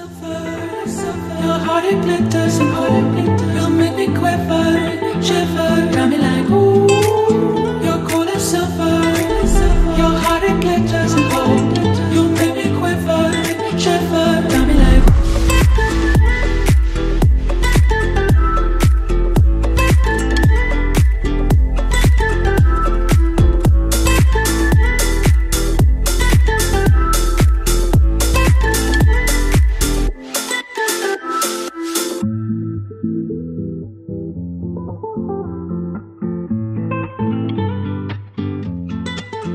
Your heart it glitters and gold. You make me quiver, shiver, got me like ooh. You're cool as silver. Your heart it glitters and gold. You make me quiver, shiver, got me like.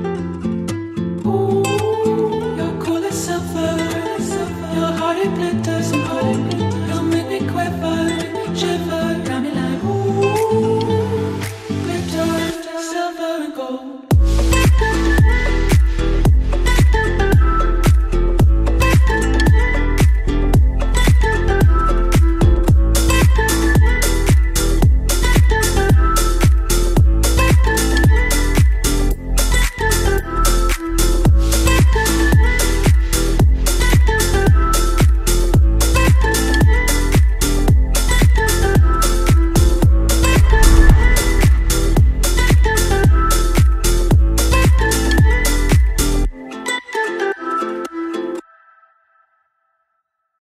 Your heart it glitters.